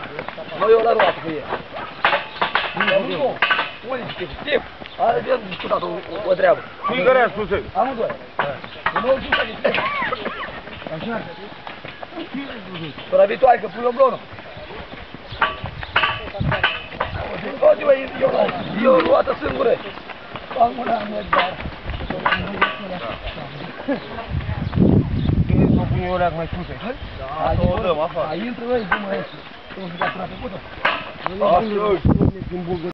Nu, eu la roată cu el. Nu, unde știu? Are de discutat o treabă. Cine care a spus el? Amândoi. Nu mă duc aici. Așa. Până viitoare că pui oblonul. Eu luată singură. Am una mea doar. Cine s-o pune o leac mai sus aici? Da, o dăm afară. Intră, băi, cum mai ești? Tu nu-ți dați la făcută? Așa, din bulgări.